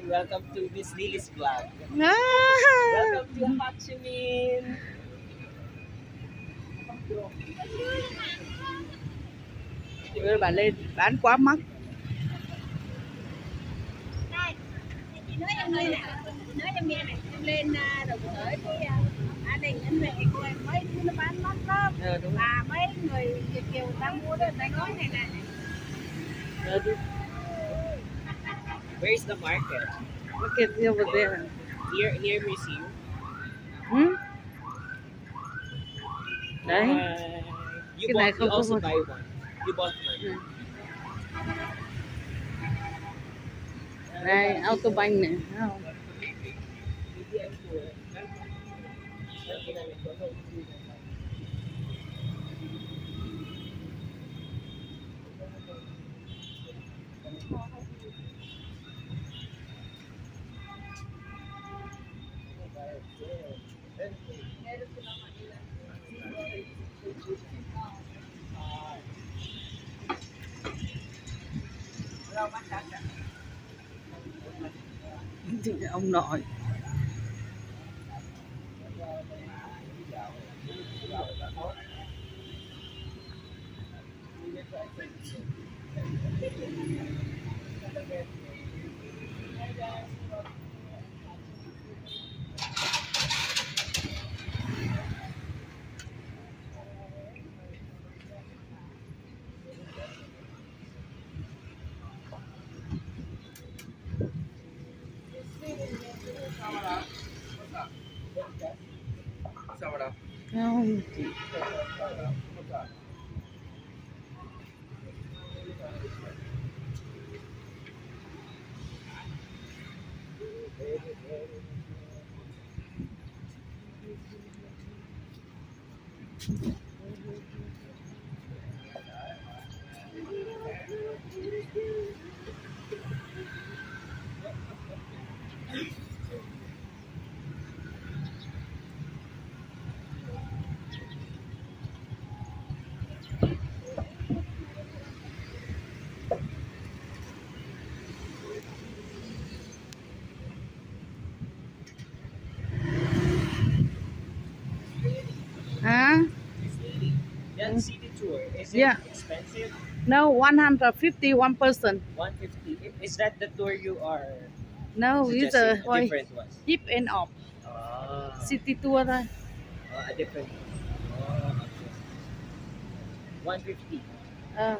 welcome to Miss Lily's vlog. Ah. Welcome to Ho Chi Minh. Đưa bà lên bán quá mắc. Chị nói em lên nói em nghe này, em lên đồng khởi cái An Đình em về mấy thứ nó bán mắc lắm. Đúng. Và mấy người Việt kiều người ta mua đó, người ta nói này này. Where's the market? Market over there. Near museum. Đấy. You Cái này bought. không You also có buy one. You bought one. Đây, Autobank này, thấy không? Ông nội. Không. Huh? That city tour, is it Yeah. expensive? No, 150 one person. 150. Is that the tour you are No, it's a suggesting? A different one. hip and off. City tour thôi. A different one. 150. Ờ.